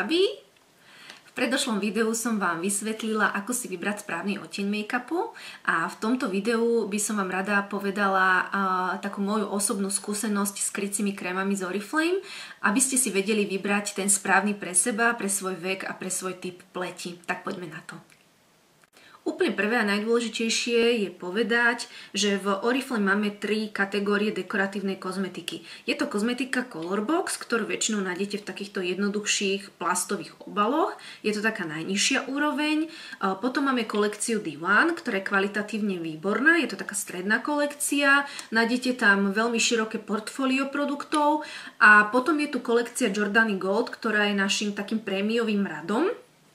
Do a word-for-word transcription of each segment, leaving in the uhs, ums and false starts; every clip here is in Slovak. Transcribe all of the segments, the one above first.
Gabi. V predošlom videu som vám vysvetlila, ako si vybrať správny odtieň make-upu a v tomto videu by som vám rada povedala uh, takú moju osobnú skúsenosť s krycími krémami z Oriflame, aby ste si vedeli vybrať ten správny pre seba, pre svoj vek a pre svoj typ pleti. Tak poďme na to. Úplne prvé a najdôležitejšie je povedať, že v Oriflame máme tri kategórie dekoratívnej kozmetiky. Je to kozmetika Colorbox, ktorú väčšinou nájdete v takýchto jednoduchších plastových obaloch. Je to taká najnižšia úroveň. Potom máme kolekciu dé jeden, ktorá je kvalitatívne výborná. Je to taká stredná kolekcia. Nájdete tam veľmi široké portfólio produktov. A potom je tu kolekcia Jordany Gold, ktorá je našim takým prémiovým radom.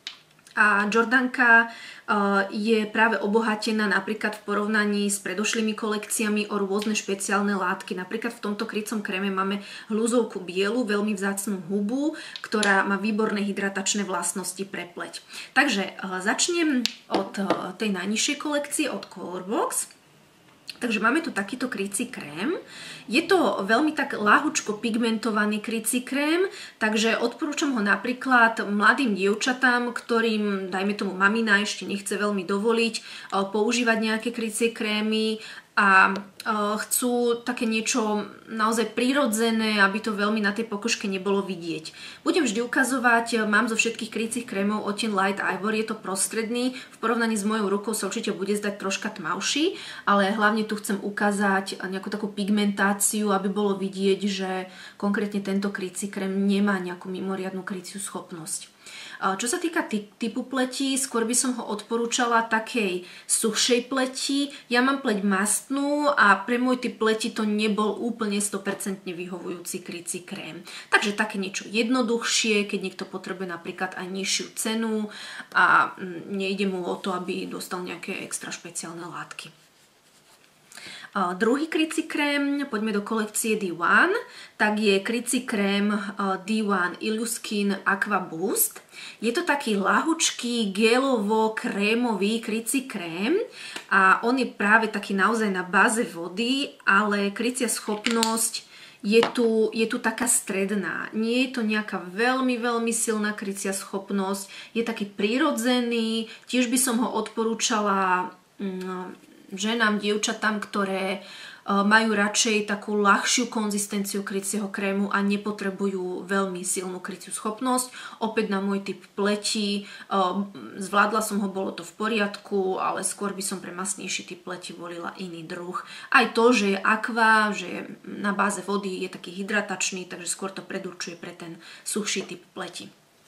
A Jordanka uh, je práve obohatená napríklad v porovnaní s predošlými kolekciami o rôzne špeciálne látky. Napríklad v tomto krycom kréme máme hľuzovku bielu, veľmi vzácnu hubu, ktorá má výborné hydratačné vlastnosti pre pleť. Takže uh, začnem od uh, tej najnižšej kolekcie, od Colorbox. Takže máme tu takýto krycí krém. Je to veľmi tak ľahučko pigmentovaný krycí krém, takže odporúčam ho napríklad mladým dievčatám, ktorým, dajme tomu mamina, ešte nechce veľmi dovoliť používať nejaké krycie krémy a chcú také niečo naozaj prirodzené, aby to veľmi na tej pokožke nebolo vidieť. Budem vždy ukazovať, mám zo všetkých krycích krémov odtieň Light Ivory, je to prostredný, v porovnaní s mojou rukou sa určite bude zdať troška tmavší, ale hlavne tu chcem ukázať nejakú takú pigmentáciu, aby bolo vidieť, že konkrétne tento krycí krém nemá nejakú mimoriadnu kryciu schopnosť. Čo sa týka typu pleti, skôr by som ho odporúčala takej suchšej pleti. Ja mám pleť mastnú a pre môj typ pleti to nebol úplne sto percent vyhovujúci krycí krém. Takže také niečo jednoduchšie, keď niekto potrebuje napríklad aj nižšiu cenu a nejde mu o to, aby dostal nejaké extra špeciálne látky. Uh, druhý krycí krém, poďme do kolekcie dé jeden, tak je krycí krém uh, dé jeden Illuskin Aqua Boost. Je to taký ľahučký, gelovo-krémový krycí krém a on je práve taký naozaj na báze vody, ale krycia schopnosť je tu, je tu taká stredná. Nie je to nejaká veľmi, veľmi silná krycia schopnosť, je taký prirodzený, tiež by som ho odporúčala um, ženám, dievčatám, ktoré majú radšej takú ľahšiu konzistenciu krycieho krému a nepotrebujú veľmi silnú kryciu schopnosť. Opäť na môj typ pleti, zvládla som ho, bolo to v poriadku, ale skôr by som pre masnejší typ pleti volila iný druh. Aj to, že je aqua, že je na báze vody, je taký hydratačný, takže skôr to predurčuje pre ten suchší typ pleti.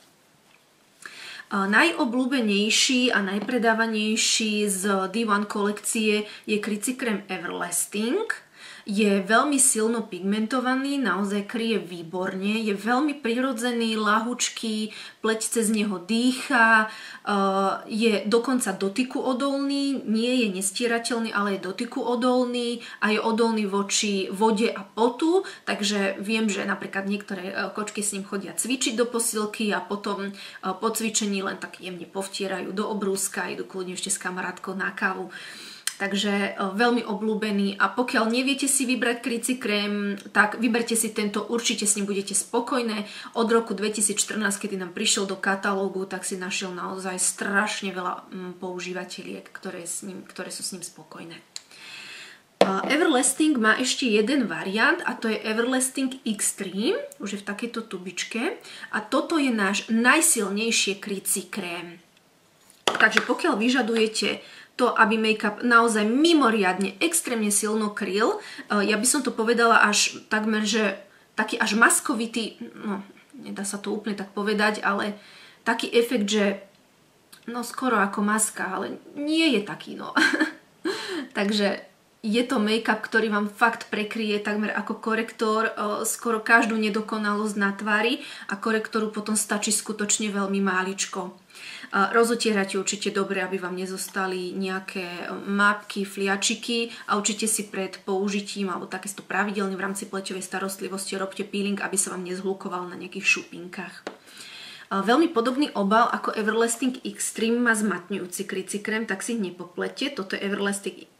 Najobľúbenejší a najpredávanejší z dé jeden kolekcie je krycí krém Everlasting. Je veľmi silno pigmentovaný, naozaj kryje výborne, je veľmi prirodzený, ľahučký, pleť cez neho dýcha, je dokonca dotyku odolný, nie je nestierateľný, ale je dotyku odolný a je odolný voči vode a potu, takže viem, že napríklad niektoré kočky s ním chodia cvičiť do posilky a potom po cvičení len tak jemne povtierajú do obrúska, idú kľudne ešte s kamarátkou na kávu. Takže veľmi obľúbený a pokiaľ neviete si vybrať krycí krém, tak vyberte si tento, určite s ním budete spokojné. Od roku dvetisícštrnásť, kedy nám prišiel do katalógu, tak si našiel naozaj strašne veľa používateľiek, ktoré, s ním, ktoré sú s ním spokojné. Everlasting má ešte jeden variant a to je Everlasting Extreme, už je v takejto tubičke a toto je náš najsilnejšie krycí krém. Takže pokiaľ vyžadujete to, aby make-up naozaj mimoriadne, extrémne silno kryl. Ja by som to povedala až takmer, že taký až maskovitý, no nedá sa to úplne tak povedať, ale taký efekt, že no skoro ako maska, ale nie je taký, no. Takže je to make-up, ktorý vám fakt prekryje takmer ako korektor skoro každú nedokonalosť na tvári a korektoru potom stačí skutočne veľmi máličko. Rozotierate určite dobre, aby vám nezostali nejaké mápky, fliačiky a určite si pred použitím alebo takisto pravidelne v rámci pleťovej starostlivosti robte peeling, aby sa vám nezhlúkoval na nejakých šupinkách. Veľmi podobný obal ako Everlasting Extreme má zmatňujúci krycí krém, tak si nepoplete. Toto je Everlasting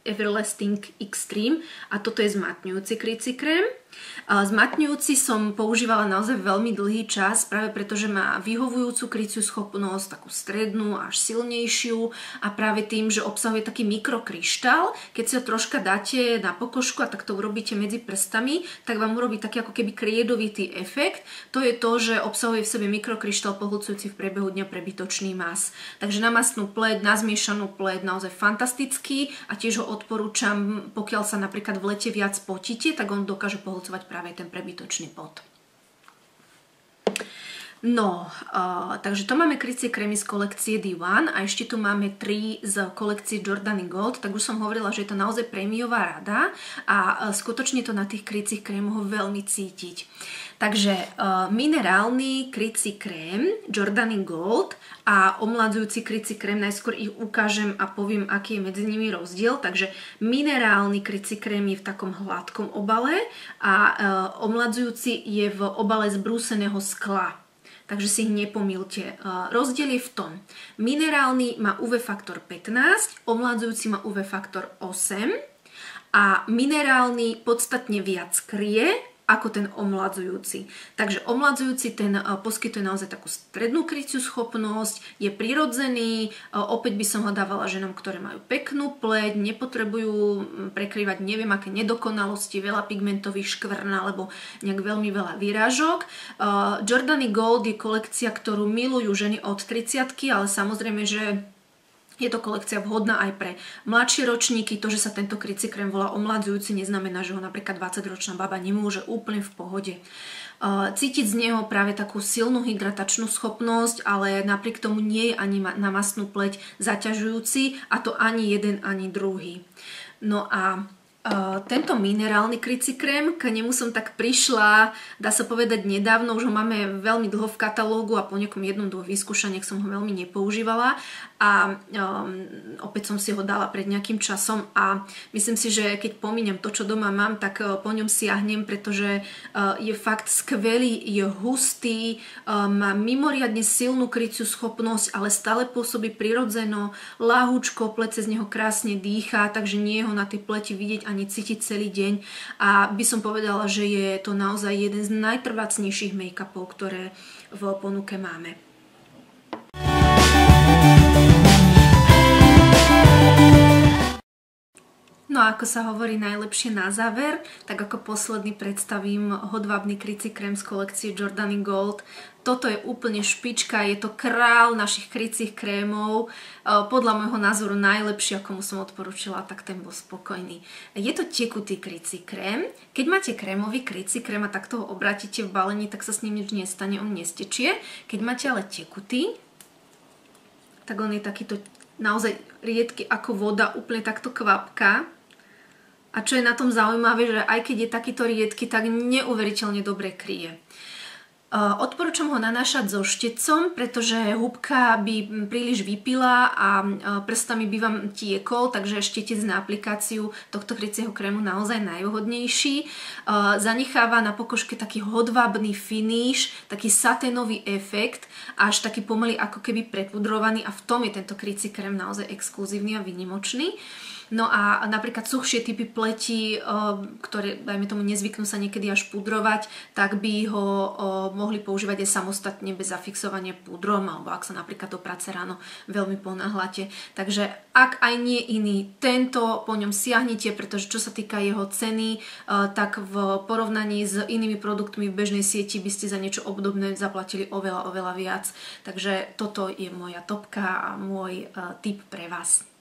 Everlasting Extreme a toto je zmatňujúci krycí krém. Zmatňujúci som používala naozaj veľmi dlhý čas, práve preto, že má vyhovujúcu kryciu schopnosť, takú strednú až silnejšiu a práve tým, že obsahuje taký mikrokryštál, keď si ho troška dáte na pokožku a tak to urobíte medzi prstami, tak vám urobí taký ako keby kriedovitý efekt. To je to, že obsahuje v sebe mikrokryštál pohľcujúci v priebehu dňa prebytočný mas. Takže na masnú pleť, na zmiešanú pleť naozaj fantastický a tiež ho odporúčam, pokiaľ sa napríklad v lete viac potíte, tak on dokáže pohľcovať práve ten prebytočný pot. No, uh, takže to máme krycie krémy z kolekcie dé jeden a ešte tu máme tri z kolekcie Jordany Gold, tak už som hovorila, že je to naozaj prémiová rada a uh, skutočne to na tých krycích krémoch veľmi cítiť. Takže uh, minerálny krycí krém Jordany Gold a omladzujúci krycí krém, najskôr ich ukážem a poviem, aký je medzi nimi rozdiel. Takže minerálny krycí krém je v takom hladkom obale a uh, omladzujúci je v obale z brúseného skla. Takže si ich nepomýlte. Rozdiel je v tom. Minerálny má ú vé faktor pätnásť, omladzujúci má ú vé faktor osem a minerálny podstatne viac kryje ako ten omladzujúci. Takže omladzujúci ten poskytuje naozaj takú strednú kryciu schopnosť, je prirodzený, opäť by som ho dávala ženom, ktoré majú peknú pleť, nepotrebujú prekrývať neviem aké nedokonalosti, veľa pigmentových škvrn alebo nejak veľmi veľa výrážok. Jordany Gold je kolekcia, ktorú milujú ženy od tridsiatky, ale samozrejme, že je to kolekcia vhodná aj pre mladšie ročníky. To, že sa tento krycí krém volá omladzujúci, neznamená, že ho napríklad dvadsaťročná baba nemôže úplne v pohode. Cítiť z neho práve takú silnú hydratačnú schopnosť, ale napriek tomu nie je ani na masnú pleť zaťažujúci, a to ani jeden, ani druhý. No a Uh, tento minerálny krycí krém, k nemu som tak prišla, dá sa povedať nedávno, už ho máme veľmi dlho v katalógu a po niekom jednom, dvoch vyskúšaniach som ho veľmi nepoužívala a um, opäť som si ho dala pred nejakým časom a myslím si, že keď pomíňam to, čo doma mám, tak uh, po ňom siahnem, pretože uh, je fakt skvelý, je hustý, uh, má mimoriadne silnú kryciu schopnosť, ale stále pôsobí prirodzeno, ľahúčko, pleť cez neho krásne dýcha, takže nie je ho na tej pleti vidieť ani cítiť celý deň a by som povedala, že je to naozaj jeden z najtrvácnejších make-upov, ktoré v ponuke máme. No a ako sa hovorí najlepšie na záver, tak ako posledný predstavím hodvábny krycí krém z kolekcie Jordany Gold. Toto je úplne špička, je to král našich krycích krémov. Podľa môjho názoru najlepší, ako mu som odporúčila, tak ten bol spokojný. Je to tekutý krycí krém. Keď máte krémový krycí krém a takto ho obratíte v balení, tak sa s ním nič nestane, on nestečie. Keď máte ale tekutý, tak on je takýto naozaj riedky ako voda, úplne takto kvapka. A čo je na tom zaujímavé, že aj keď je takýto riedky, tak neuveriteľne dobre kryje. Odporúčam ho nanášať so štecom, pretože húbka by príliš vypila a prstami by vám tiekol, takže štecec na aplikáciu tohto krycieho krému naozaj najvhodnejší. Zanecháva na pokožke taký hodvábny finish, taký saténový efekt, až taký pomaly ako keby prepudrovaný a v tom je tento krycí krém naozaj exkluzívny a výnimočný. No a napríklad suchšie typy pleti, ktoré, dajme tomu, nezvyknú sa niekedy až pudrovať, tak by ho mohli používať aj samostatne bez zafixovania pudrom, alebo ak sa napríklad oprace ráno veľmi ponáhľate. Takže ak aj nie iný, tento po ňom siahnite, pretože čo sa týka jeho ceny, tak v porovnaní s inými produktmi v bežnej sieti by ste za niečo obdobné zaplatili oveľa, oveľa viac. Takže toto je moja topka a môj tip pre vás.